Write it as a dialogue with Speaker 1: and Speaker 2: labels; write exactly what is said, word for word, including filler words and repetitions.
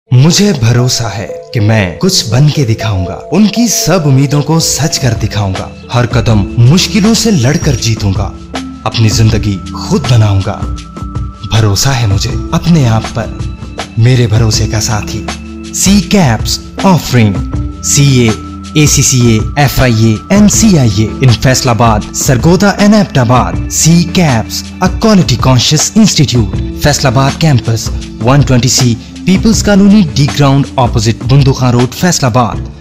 Speaker 1: मुझे भरोसा है कि मैं कुछ बन के दिखाऊंगा। उनकी सब उम्मीदों को सच कर दिखाऊंगा। हर कदम मुश्किलों से लड़कर जीतूंगा। अपनी जिंदगी खुद बनाऊंगा। भरोसा है मुझे अपने आप पर, मेरे भरोसे का साथी। C caps offering C A, A C C A, F I A and C I A in Faisalabad, Sargodha and Aptabad. C CAPS, a quality conscious institute. Faisalabad campus, one twenty C, People's Colony D ground opposite Bundu Khan Road, Faisalabad.